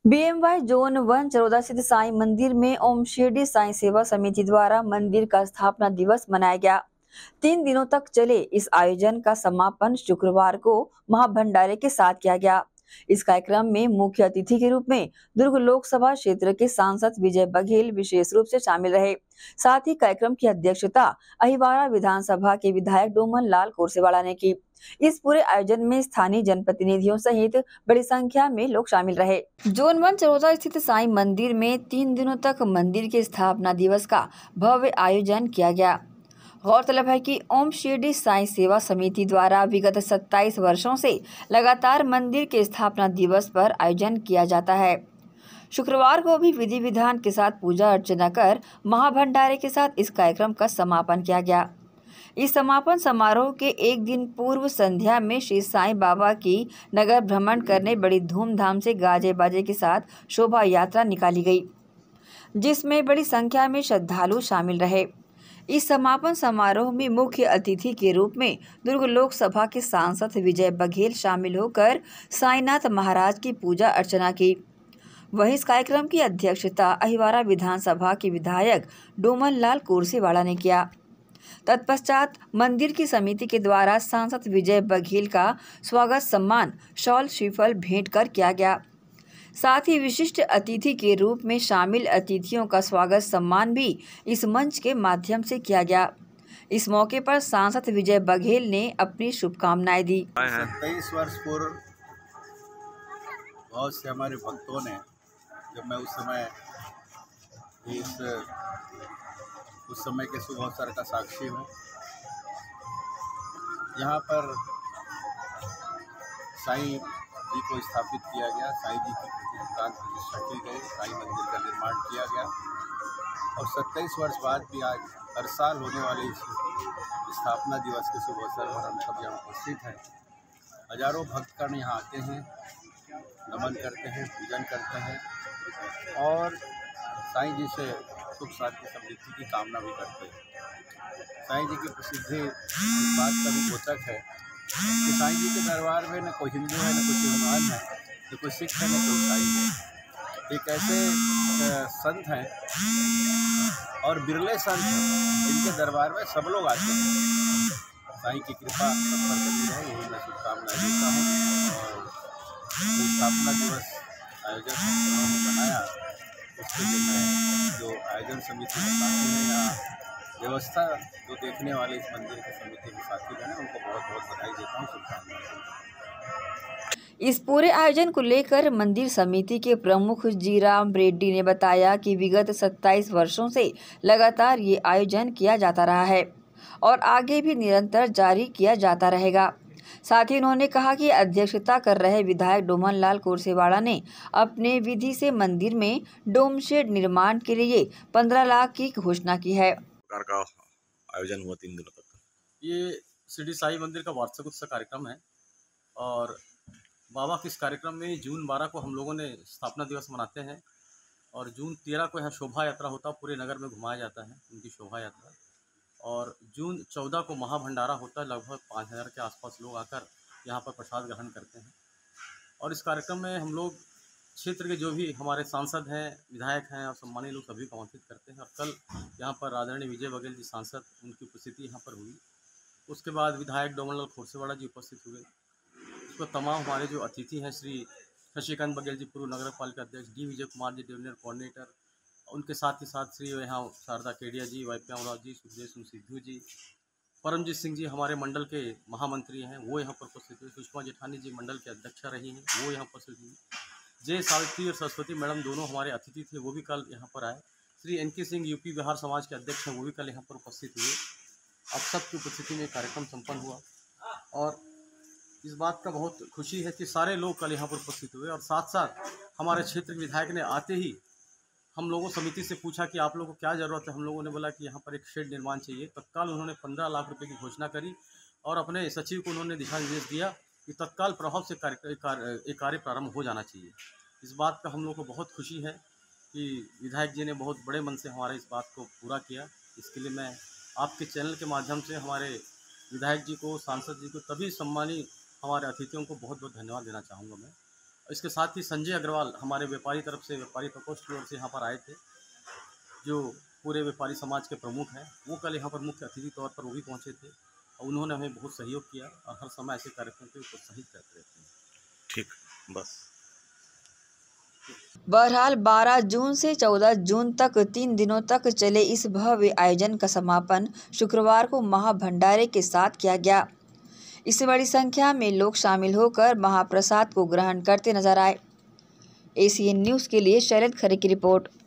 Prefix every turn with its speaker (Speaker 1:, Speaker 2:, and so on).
Speaker 1: बीएमवाई zone 1 Charoda स्थित साईं मंदिर में ओम शिरडी साईं सेवा समिति द्वारा मंदिर का स्थापना दिवस मनाया गया। 3 दिनों तक चले इस आयोजन का समापन शुक्रवार को महाभंडारे के साथ किया गया। इस कार्यक्रम में मुख्य अतिथि के रूप में दुर्ग लोकसभा क्षेत्र के सांसद विजय बघेल विशेष रूप से शामिल रहे। साथ ही कार्यक्रम की अध्यक्षता अहिवारा विधानसभा के विधायक डोमन लाल कोरसेवाड़ा ने की। इस पूरे आयोजन में स्थानीय जनप्रतिनिधियों सहित बड़ी संख्या में लोग शामिल रहे। जोन 1 चरोदा स्थित साईं मंदिर में 3 दिनों तक मंदिर के स्थापना दिवस का भव्य आयोजन किया गया। गौरतलब है कि ओम शिरडी साईं सेवा समिति द्वारा विगत 27 वर्षों से लगातार मंदिर के स्थापना दिवस पर आयोजन किया जाता है। शुक्रवार को भी विधि विधान के साथ पूजा अर्चना कर महाभंडारे के साथ इस कार्यक्रम का समापन किया गया। इस समापन समारोह के एक दिन पूर्व संध्या में श्री साईं बाबा की नगर भ्रमण करने बड़ी धूमधाम से गाजे बाजे के साथ शोभा यात्रा निकाली गई, जिसमें बड़ी संख्या में श्रद्धालु शामिल रहे। इस समापन समारोह में मुख्य अतिथि के रूप में दुर्ग लोकसभा के सांसद विजय बघेल शामिल होकर साईनाथ महाराज की पूजा अर्चना की। वहीं इस कार्यक्रम की अध्यक्षता अहिवारा विधानसभा के विधायक डोमन लाल कोरसेवाड़ा ने किया। तत्पश्चात मंदिर की समिति के द्वारा सांसद विजय बघेल का स्वागत सम्मान शॉल श्रीफल भेंट कर किया गया। साथ ही विशिष्ट अतिथि के रूप में शामिल अतिथियों का स्वागत सम्मान भी इस मंच के माध्यम से किया गया। इस मौके पर सांसद विजय बघेल ने अपनी शुभकामनाएं दी।
Speaker 2: 27 वर्ष पूर्व बहुत से हमारे भक्तों ने, जब मैं उस समय के शुभ अवसर का साक्षी हूँ, यहाँ पर साईं जी को स्थापित किया गया, साईं जी की प्रतिष्ठा की गई, साईं मंदिर का निर्माण किया गया और 27 वर्ष बाद भी आज हर साल होने वाले इस स्थापना दिवस के शुभ अवसर पर हम सब यहाँ उपस्थित हैं। हजारों भक्तगण यहाँ आते हैं, नमन करते हैं, पूजन करते हैं और साईं जी से सुख शांति समृद्धि की कामना भी करते हैं। साईं जी की प्रसिद्धि इस बात का भी द्योतक है कि साईं जी के दरबार में न कोई हिंदू है, न कोई मुसलमान है, न कोई सिख है, न कोई ईसाई है। एक ऐसे संत हैं और बिरले संत हैं जिनके दरबार में सब लोग आते हैं। साईं की कृपा सब पर बनी रहे, यही मैं शुभकामनाएं देता हूँ। और स्थापना दिवस आयोजन ने बनाया, उसके लिए मैं जो आयोजन समिति के साथी हैं या व्यवस्था जो देखने वाले इस मंदिर के समिति के साथीगण हैं, उनको बहुत बहुत बधाई देता हूँ, शुभकामनाएं।
Speaker 1: इस पूरे आयोजन को लेकर मंदिर समिति के प्रमुख जीराम रेड्डी ने बताया कि विगत 27 वर्षों से लगातार ये आयोजन किया जाता रहा है और आगे भी निरंतर जारी किया जाता रहेगा। साथ ही उन्होंने कहा कि अध्यक्षता कर रहे विधायक डोमन लाल कोरसेवाड़ा ने अपने विधि से मंदिर में डोम शेड निर्माण के लिए 15 लाख की घोषणा की है।
Speaker 3: प्रकार का आयोजन हुआ 3 दिनों तक।
Speaker 4: ये शिरडी साईं मंदिर का वार्षिक उत्सव कार्यक्रम है और बाबा के इस कार्यक्रम में जून 12 को हम लोगों ने स्थापना दिवस मनाते हैं और जून 13 को यहाँ शोभा यात्रा होता है, पूरे नगर में घुमाया जाता है उनकी शोभा यात्रा, और जून 14 को महाभंडारा होता है। लगभग 5000 के आसपास लोग आकर यहाँ पर प्रसाद ग्रहण करते हैं और इस कार्यक्रम में हम लोग क्षेत्र के जो भी हमारे सांसद हैं, विधायक हैं और सम्मानित लोग सभी को आमंत्रित करते हैं। और कल यहाँ पर आदरणीय विजय बघेल जी सांसद, उनकी उपस्थिति यहाँ पर हुई। उसके बाद विधायक डोमन लाल कोरसेवाड़ा जी उपस्थित हुए। उसको तमाम हमारे जो अतिथि हैं, श्री शशिकांत बघेल जी पूर्व नगर पालिका अध्यक्ष, D Vijay Kumar ji divisional coordinator, उनके साथ ही साथ श्री यहाँ शारदा केडिया जी, वाईप्याम जी, सुखदेव सिंह सिद्धू जी, परमजीत सिंह जी हमारे मंडल के महामंत्री हैं, वो यहाँ पर उपस्थित हुए। सुषमा जेठानी जी मंडल के अध्यक्षा रही हैं, वो यहाँ उपस्थित हुई। जय सावित्री और सरस्वती मैडम दोनों हमारे अतिथि थे, वो भी कल यहाँ पर आए। श्री एनके सिंह यूपी बिहार समाज के अध्यक्ष हैं, वो भी कल यहाँ पर उपस्थित हुए। अब सबकी उपस्थिति में कार्यक्रम संपन्न हुआ और इस बात का बहुत खुशी है कि सारे लोग कल यहाँ पर उपस्थित हुए। और साथ साथ हमारे क्षेत्र के विधायक ने आते ही हम लोगों समिति से पूछा कि आप लोगों को क्या ज़रूरत है। हम लोगों ने बोला कि यहाँ पर एक शेड निर्माण चाहिए। तत्काल उन्होंने 15 लाख रुपए की घोषणा करी और अपने सचिव को उन्होंने दिशा निर्देश दिया कि तत्काल प्रभाव से कार्य प्रारंभ हो जाना चाहिए। इस बात का हम लोग को बहुत खुशी है कि विधायक जी ने बहुत बड़े मन से हमारे इस बात को पूरा किया। इसके लिए मैं आपके चैनल के माध्यम से हमारे विधायक जी को, सांसद जी को, तभी सम्मानित हमारे अतिथियों को बहुत बहुत धन्यवाद देना चाहूँगा मैं। इसके साथ ही संजय अग्रवाल हमारे व्यापारी तरफ से, व्यापारी प्रकोष्ठ की ओर से यहाँ पर आए थे, जो पूरे व्यापारी समाज के प्रमुख हैं। वो कल यहाँ पर मुख्य अतिथि तौर पर वो भी पहुँचे थे और उन्होंने हमें बहुत सहयोग किया और हर समय ऐसे कार्यक्रम को प्रोत्साहित करते रहते हैं।
Speaker 3: ठीक, बस।
Speaker 1: बहरहाल 12 जून से 14 जून तक 3 दिनों तक चले इस भव्य आयोजन का समापन शुक्रवार को महाभंडारे के साथ किया गया। इससे बड़ी संख्या में लोग शामिल होकर महाप्रसाद को ग्रहण करते नजर आए। एसीएन न्यूज़ के लिए शरद खरे की रिपोर्ट।